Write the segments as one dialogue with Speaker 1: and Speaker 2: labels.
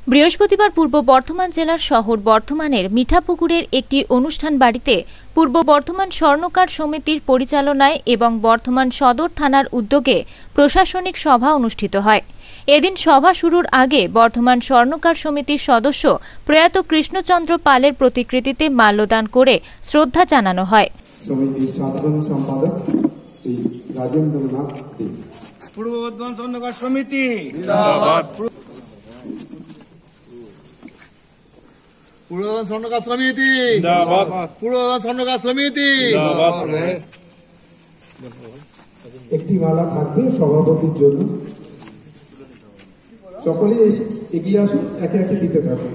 Speaker 1: বৃহস্পতিবার পূর্ব বর্ধমান জেলার শহর বর্ধমানের মিঠাপুকুরের একটি অনুষ্ঠান বাড়িতে পূর্ব বর্ধমান স্বর্ণকার সমিতির পরিচালনায় এবং বর্ধমান সদর থানার উদ্যোগে প্রশাসনিক সভা অনুষ্ঠিত হয়। এদিন সভা শুরুর আগে বর্ধমান স্বর্ণকার সমিতির সদস্য প্রয়াত কৃষ্ণচন্দ্র পালের প্রতিকৃতিতে মাল্যদান করে শ্রদ্ধা জানানো হয়।
Speaker 2: সমিতির সাধারণ সম্পাদক শ্রী রাজেন্দ্রনাথ দে।
Speaker 3: পূর্ব বর্ধমান স্বর্ণকার সমিতি
Speaker 4: জিন্দাবাদ।
Speaker 5: পূর্ববর্ধমান স্বর্ণকার সমিতি জিন্দাবাদ। পূর্ববর্ধমান স্বর্ণকার সমিতি জিন্দাবাদ।
Speaker 2: একটি মালা থাকবে সভাপতির জন্য, সকলেই এগিয়ে আসুন, একে একে দিতে থাকুন।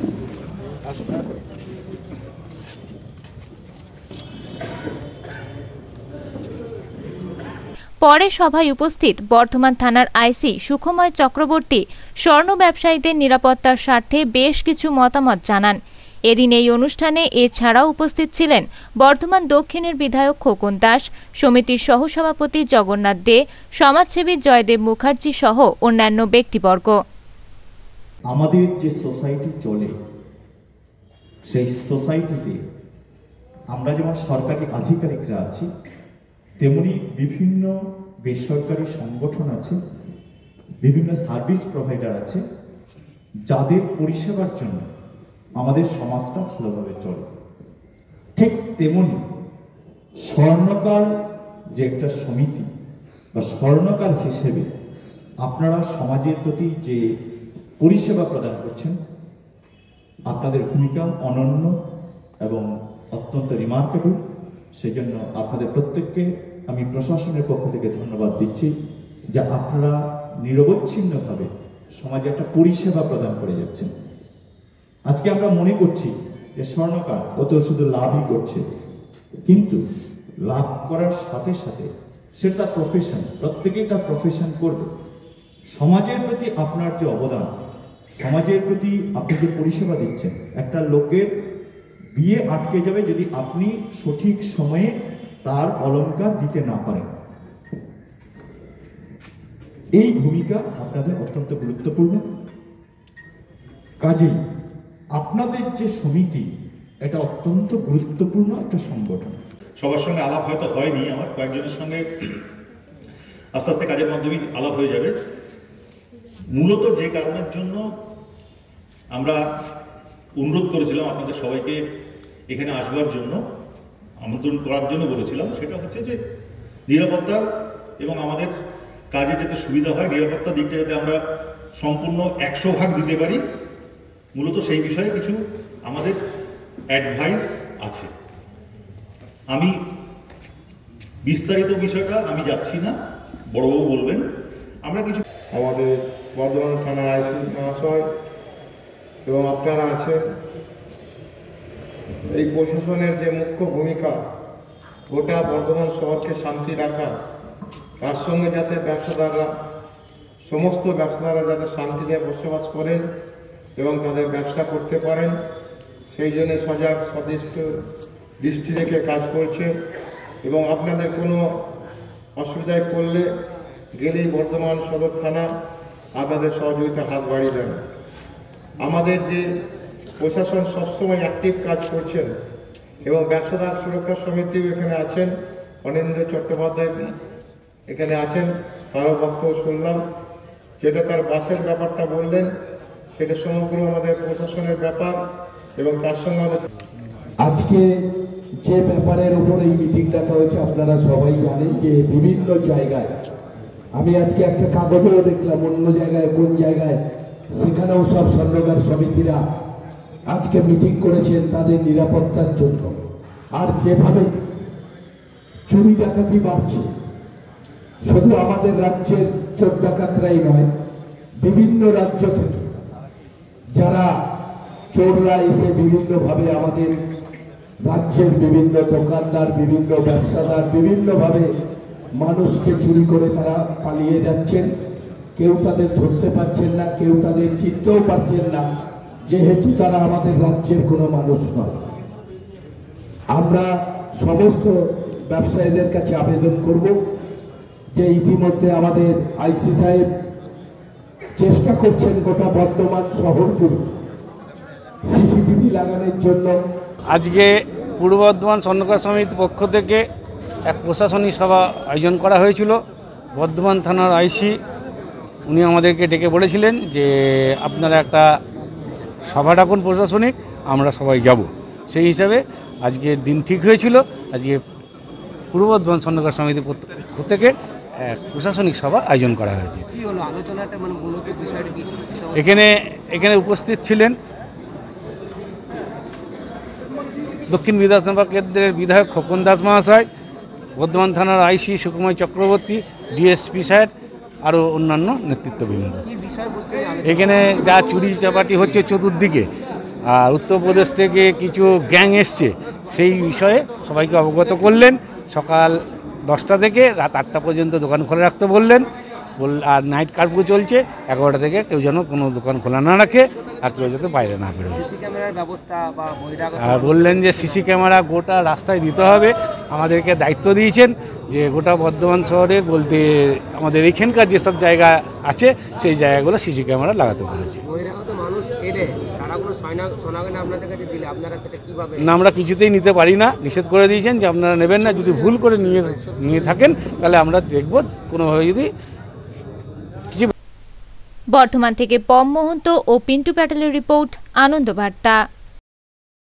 Speaker 1: পরে সভায় উপস্থিত বর্ধমান থানার আইসি সুখময় চক্রবর্তী স্বর্ণ ব্যবসায়ীদের নিরাপত্তার স্বার্থে বেশ কিছু মতামত জানান। এদিন এই অনুষ্ঠানে এছাড়াও উপস্থিত ছিলেন বর্ধমান দক্ষিণের বিধায়ক খোকন দাস, সমিতির সহসভাপতি জগন্নাথ দে, সমাজসেবী জয়দেব মুখার্জি সহ অন্যান্য ব্যক্তিবর্গ।
Speaker 6: আমাদের যে সোসাইটি চলে সেই সোসাইটিতে আমরা যেমন সরকারি আধিকারিকরা আছি, তেমনি বিভিন্ন বেসরকারি সংগঠন আছে, বিভিন্ন সার্ভিস প্রোভাইডার আছে, যাদের পরিষেবার জন্য আমাদের সমাজটা ভালোভাবে চলে। ঠিক তেমনি স্বর্ণকার যে একটা সমিতি বা স্বর্ণকার হিসেবে আপনারা সমাজের প্রতি যে পরিষেবা প্রদান করছেন, আপনাদের ভূমিকা অনন্য এবং অত্যন্ত রিমার্কেবল। সেই জন্য আপনাদের প্রত্যেককে আমি প্রশাসনের পক্ষ থেকে ধন্যবাদ দিচ্ছি যে আপনারা নিরবচ্ছিন্নভাবে সমাজে একটা পরিষেবা প্রদান করে যাচ্ছেন। আজকে আমরা মনে করছি যে স্বর্ণকার ও তো শুধু লাভই করছে, কিন্তু লাভ করার সাথে সাথে সেটা তার প্রফেশন, প্রত্যেকেই তার প্রফেশন করবে। সমাজের প্রতি আপনার যে অবদান, সমাজের প্রতি আপনি যে পরিষেবা দিচ্ছেন, একটা লোকের বিয়ে আটকে যাবে যদি আপনি সঠিক সময়ে তার অলংকার দিতে না পারেন। এই ভূমিকা আপনাদের অত্যন্ত গুরুত্বপূর্ণ। কাজেই আপনাদের যে সমিতি, এটা অত্যন্ত গুরুত্বপূর্ণ একটা সংগঠন।
Speaker 4: সবার সঙ্গে আলাপ হয়তো হয়নি, আমার কয়েকজনের সঙ্গে আস্তে আস্তে কাজের মাধ্যমে আলাপ হয়ে যাবে। মূলত যে কারণের জন্য আমরা অনুরোধ করেছিলাম আপনাদের সবাইকে এখানে আসবার জন্য, আমন্ত্রণ করার জন্য বলেছিলাম, সেটা হচ্ছে যে নিরাপত্তা এবং আমাদের কাজে যাতে সুবিধা হয়, নিরাপত্তা দিকটা যাতে আমরা সম্পূর্ণ 100% দিতে পারি, মূলত সেই বিষয়ে কিছু আমাদের অ্যাডভাইস আছে। আমি বিস্তারিত বিষয়টা আমি যাচ্ছি না, বড়বাবু বলবেন। আমরা কিছু
Speaker 2: আমাদের বর্ধমান থানার আইসি মহাশয় এবং আপনারা আছেন, এই প্রশাসনের যে মুখ্য ভূমিকা, গোটা বর্ধমান শহরকে শান্তি রাখা, তার সঙ্গে যাতে সমস্ত ব্যবসাদাররা যাতে শান্তিতে বসবাস করেন এবং তাদের ব্যবসা করতে পারেন, সেই জন্য সজাগ সদিষ্ট দৃষ্টি রেখে কাজ করছে। এবং আপনাদের কোনো অসুবিধায় পড়লে গেলেই বর্ধমান সদর থানা আপনাদের সহযোগিতা হাত বাড়িয়ে দেন। আমাদের যে প্রশাসন সবসময় অ্যাক্টিভ কাজ করছেন এবং ব্যবসাদার সুরক্ষা সমিতিও এখানে আছেন, অনিন্দ্র চট্টোপাধ্যায় এখানে আছেন, তারও বক্তব্য শুনলাম। যেটা তার বাসের ব্যাপারটা বললেন, সেটা সমগ্র আমাদের প্রশাসনের ব্যাপার এবং তার সঙ্গে
Speaker 7: আজকে যে ব্যাপারের উপর এই মিটিং ডাকা হয়েছে, আপনারা সবাই জানেন যে বিভিন্ন জায়গায়, আমি আজকে একটা কাগজেও দেখলাম অন্য জায়গায় কোন জায়গায়, সেখানেও সব স্বর্ণকার সমিতিরা আজকে মিটিং করেছেন তাদের নিরাপত্তার জন্য। আর যেভাবে চুরি ডাকাতি বাড়ছে, শুধু আমাদের রাজ্যের চোর ডাকাতরাই নয়, বিভিন্ন রাজ্য থেকে যারা চোররা এসে বিভিন্নভাবে আমাদের রাজ্যের বিভিন্ন দোকানদার, বিভিন্ন ব্যবসাদার বিভিন্নভাবে মানুষকে চুরি করে তারা পালিয়ে যাচ্ছেন। কেউ তাদের ধরতে পারছেন না, কেউ তাদের চিনতেও পারছেন না, যেহেতু তারা আমাদের রাজ্যের কোনো মানুষ নয়। আমরা সমস্ত ব্যবসায়ীদের কাছে আবেদন করব যে ইতিমধ্যে আমাদের আইসি সাহেব চেষ্টা করছেন গোটা বর্ধমান শহর জুড়ে সিসিটিভি লাগানোর জন্য।
Speaker 3: আজকে পূর্ব বর্ধমান স্বর্ণকার সমিতির পক্ষ থেকে এক প্রশাসনিক সভা আয়োজন করা হয়েছিল। বর্ধমান থানার আইসি উনি আমাদেরকে ডেকে বলেছিলেন যে আপনারা একটা সভা ডাকুন প্রশাসনিক, আমরা সবাই যাব। সেই হিসাবে আজকের দিন ঠিক হয়েছিল। আজকে পূর্ব বর্ধমান স্বর্ণকার সমিতির পক্ষ থেকে এক প্রশাসনিক সভা আয়োজন করা হয়েছে। এখানে উপস্থিত ছিলেন দক্ষিণ বিধানসভা কেন্দ্রের বিধায়ক খোকন দাস মহাশয়, বর্ধমান থানার IC Sukumar Chakraborty, DSP sir, আরও অন্যান্য নেতৃত্ববৃন্দ। এখানে যা চুরি চাপাটি হচ্ছে চতুর্দিকে, আর উত্তরপ্রদেশ থেকে কিছু গ্যাং এসছে, সেই বিষয়ে সবাইকে অবগত করলেন। সকাল 10টা থেকে রাত 8টা পর্যন্ত দোকান খোলা রাখতে বললেন। আর নাইট কারফিউ চলছে 11টা থেকে, কেউ যেন কোনো দোকান খোলা না রাখে আর কেউ যাতে বাইরে না বেরোয়। আর বললেন যে সিসি ক্যামেরা গোটা রাস্তায় দিতে হবে। আমাদেরকে দায়িত্ব দিয়েছেন যে গোটা বর্ধমান শহরের বলতে আমাদের এইখানকার যেসব জায়গা আছে সেই জায়গাগুলো সিসি ক্যামেরা লাগাতে বলেছে। না, আমরা কিছুতেই নিতে পারি না, নিষেধ করে দিয়েছেন যে আপনারা নেবেন না। যদি ভুল করে নিয়ে থাকেন তাহলে আমরা দেখব কোনোভাবে যদি।
Speaker 1: বর্ধমান থেকে পম মহন্ত ও পিন্টু প্যাটেলের রিপোর্ট, আনন্দ বার্তা।